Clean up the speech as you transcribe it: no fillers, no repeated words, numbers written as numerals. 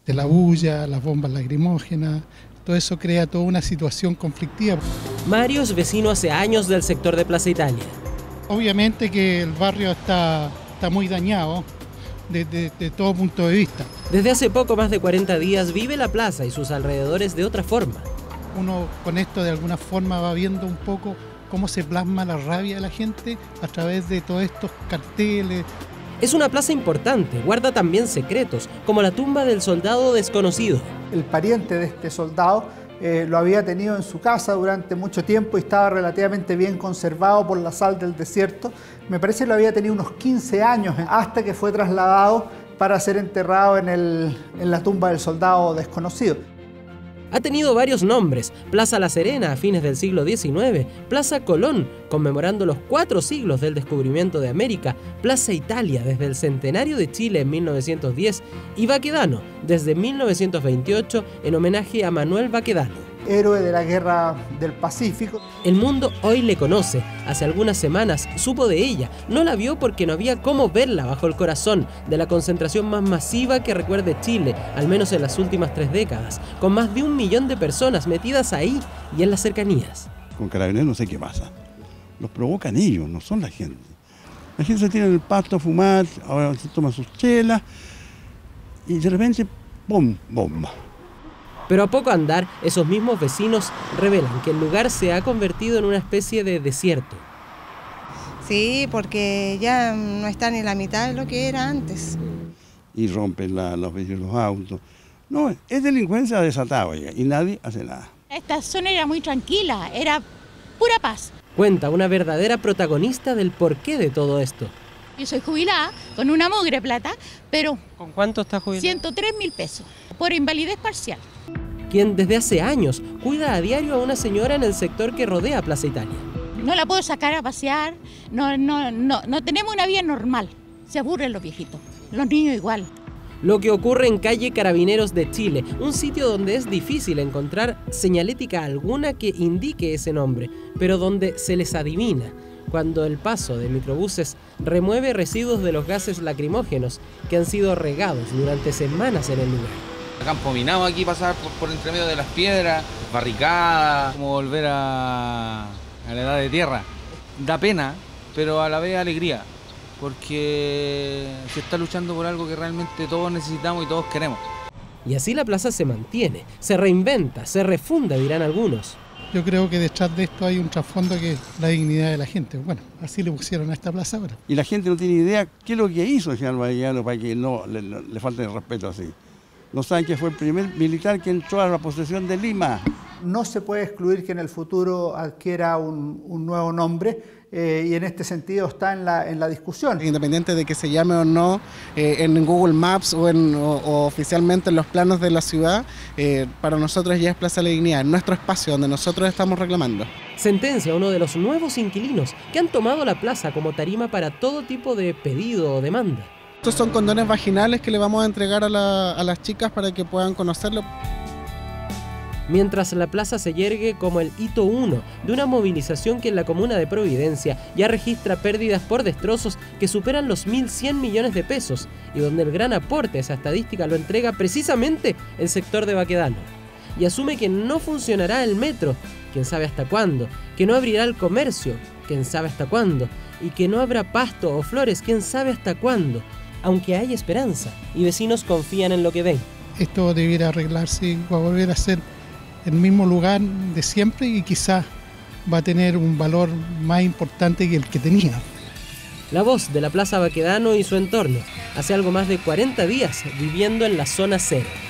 de la bulla, las bombas lacrimógenas. Todo eso crea toda una situación conflictiva. Mario es vecino hace años del sector de Plaza Italia. Obviamente que el barrio está muy dañado de todo punto de vista. Desde hace poco más de 40 días vive la plaza y sus alrededores de otra forma. Uno con esto de alguna forma va viendo un poco cómo se plasma la rabia de la gente a través de todos estos carteles. Es una plaza importante, guarda también secretos, como la tumba del soldado desconocido. El pariente de este soldado lo había tenido en su casa durante mucho tiempo y estaba relativamente bien conservado por la sal del desierto. Me parece que lo había tenido unos 15 años hasta que fue trasladado para ser enterrado en la tumba del soldado desconocido. Ha tenido varios nombres: Plaza La Serena a fines del siglo XIX, Plaza Colón, conmemorando los 4 siglos del descubrimiento de América, Plaza Italia desde el centenario de Chile en 1910 y Baquedano desde 1928 en homenaje a Manuel Baquedano, héroe de la Guerra del Pacífico. El mundo hoy le conoce. Hace algunas semanas supo de ella. No la vio porque no había cómo verla bajo el corazón de la concentración más masiva que recuerde Chile, al menos en las últimas 3 décadas, con más de 1 millón de personas metidas ahí y en las cercanías. Con Carabineros no sé qué pasa. Los provocan ellos, no son la gente. La gente se tira en el pasto a fumar, ahora se toma sus chelas y de repente, ¡pum!, bomba. Pero a poco andar, esos mismos vecinos revelan que el lugar se ha convertido en una especie de desierto. Sí, porque ya no está ni la mitad de lo que era antes. Y rompen los vidrios de los autos. No, es delincuencia desatada y nadie hace nada. Esta zona era muy tranquila, era pura paz. Cuenta una verdadera protagonista del porqué de todo esto. Yo soy jubilada con una mugre plata, pero... ¿Con cuánto está jubilada? 103.000 pesos, por invalidez parcial. Quien desde hace años cuida a diario a una señora en el sector que rodea Plaza Italia. No la puedo sacar a pasear, no tenemos una vida normal. Se aburren los viejitos, los niños igual. Lo que ocurre en calle Carabineros de Chile, un sitio donde es difícil encontrar señalética alguna que indique ese nombre, pero donde se les adivina cuando el paso de microbuses remueve residuos de los gases lacrimógenos que han sido regados durante semanas en el lugar. Campo minado aquí, pasar por entre medio de las piedras, barricadas, como volver a la edad de tierra. Da pena, pero a la vez alegría, porque se está luchando por algo que realmente todos necesitamos y todos queremos. Y así la plaza se mantiene, se reinventa, se refunda, dirán algunos. Yo creo que detrás de esto hay un trasfondo que es la dignidad de la gente. Bueno, así le pusieron a esta plaza ahora. Y la gente no tiene idea qué es lo que hizo el señor Baquedano para que no le falte el respeto así. No saben que fue el primer militar que entró a la posesión de Lima. No se puede excluir que en el futuro adquiera un nuevo nombre y en este sentido está en la discusión. Independiente de que se llame o no en Google Maps o oficialmente en los planos de la ciudad, para nosotros ya es Plaza de la Dignidad, nuestro espacio donde nosotros estamos reclamando. Sentencia a uno de los nuevos inquilinos que han tomado la plaza como tarima para todo tipo de pedido o demanda. Estos son condones vaginales que le vamos a entregar a las chicas para que puedan conocerlo. Mientras la plaza se yergue como el hito 1 de una movilización que en la comuna de Providencia ya registra pérdidas por destrozos que superan los 1.100 millones de pesos y donde el gran aporte a esa estadística lo entrega precisamente el sector de Baquedano. Y asume que no funcionará el metro, quién sabe hasta cuándo, que no abrirá el comercio, quién sabe hasta cuándo, y que no habrá pasto o flores, quién sabe hasta cuándo. Aunque hay esperanza y vecinos confían en lo que ven. Esto debiera arreglarse y va a volver a ser el mismo lugar de siempre y quizás va a tener un valor más importante que el que tenía. La voz de la Plaza Baquedano y su entorno, hace algo más de 40 días viviendo en la zona cero.